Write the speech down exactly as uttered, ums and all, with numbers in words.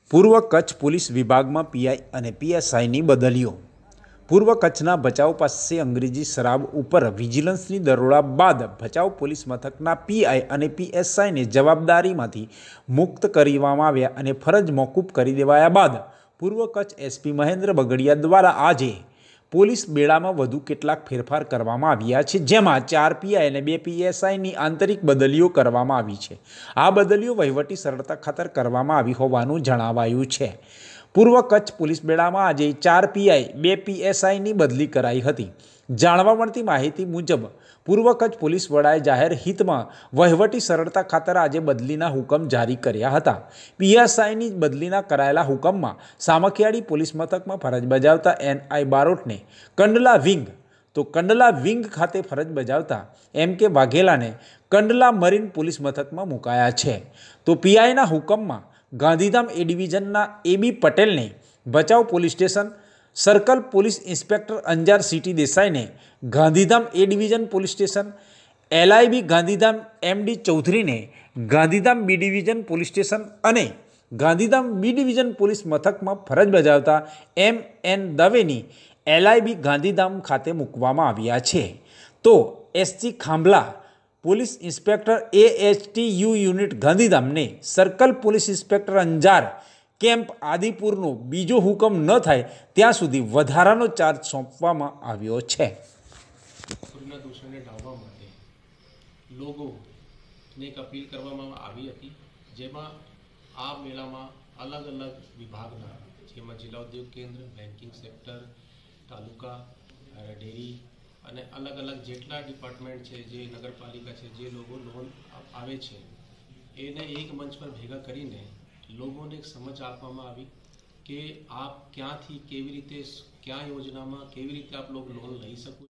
પૂર્વ કચ્છ પોલીસ વિભાગમાં પીઆઈ અને પીએસઆઈની બદલીઓ। પૂર્વ કચ્છના ભચાઉ પાસે અંગ્રેજી શરાબ ઉપર વિજિલન્સની દરોડા બાદ ભચાઉ પોલીસ મથકના પીઆઈ અને પીએસઆઈને જવાબદારીમાંથી મુક્ત કરવામાં આવ્યા અને ફરજ મોકૂફ કરી દેવાયા બાદ પૂર્વ કચ્છ એસપી મહેન્દ્ર બગડિયા દ્વારા આજે પોલીસ બેડામાં વધુ કેટલાક ફેરફાર કરવામાં આવ્યા છે, જેમાં ચાર પીઆઈ અને બે પીએસઆઈની આંતરિક બદલીઓ કરવામાં આવી છે। આ બદલીઓ વહીવટી સરળતા ખાતર કરવામાં આવી હોવાનું જણાવાયું છે। પૂર્વ કચ્છ પોલીસ બેડામાં આજે ચાર પીઆઈ બે પીએસઆઈની બદલી કરાઈ હતી। જાણવા મળતી માહિતી મુજબ પૂર્વ કચ્છ પોલીસ વડાએ જાહેર હિતમાં વહીવટી સરળતા ખાતર આજે બદલીના હુકમ જારી કર્યા હતા। પીએસઆઈની બદલીના કરાયેલા હુકમમાં સામખિયાળી પોલીસ મથકમાં ફરજ બજાવતા એનઆઈ બારોટને કંડલા વિંગ તો કંડલા વિંગ ખાતે ફરજ બજાવતા એમ કે વાઘેલાને કંડલા મરીન પોલીસ મથકમાં મુકાયા છે। તો પીઆઈના હુકમમાં ગાંધીધામ એ ડિવિઝનના એબી પટેલને Bhachau police station, circle police inspector Anjar city દેસાઈને Gandhidham A division police station, LIB Gandhidham MD ચૌધરીને Gandhidham B division police station અને ગાંધીધામ બી ડિવિઝન પોલીસ મથકમાં ફરજ બજાવતા એમ એન દવેની એલઆઈબી ગાંધીધામ ખાતે મૂકવામાં આવ્યા છે। તો SG Khambhala police inspector AHTU unit ગાંધીધામને circle police inspector Anjar camp આદિપુરનો બીજો હુકમ ન થાય ત્યાં સુધી વધારાનો ચાર્જ સોંપવામાં આવ્યો છે। પૂરના દૂષણને ડામવા માટે લોકોને એક અપીલ કરવામાં આવી હતી, જેમાં આ મેળામાં અલગ અલગ વિભાગના, જેમાં જિલ્લા ઉદ્યોગ કેન્દ્ર, બેન્કિંગ સેક્ટર, તાલુકા, ડેરી અને અલગ અલગ જેટલા ડિપાર્ટમેન્ટ છે, જે નગરપાલિકા છે, જે લોકો લોન આવે છે એને એક મંચ પર ભેગા કરીને લોકોને એક સમજ આપવામાં આવી કે આપ ક્યાંથી કેવી રીતે, ક્યાં યોજનામાં કેવી રીતે આપ લોકો લોન લઈ શકો।